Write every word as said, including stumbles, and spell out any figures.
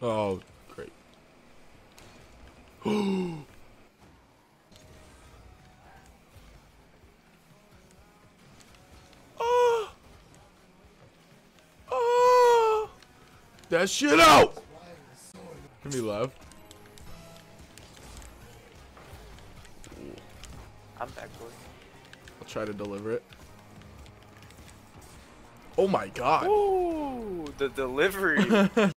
Oh, great. Oh. Oh. That shit out. Give me left. I'm backboard. I'll try to deliver it. Oh my god. Ooh, the delivery.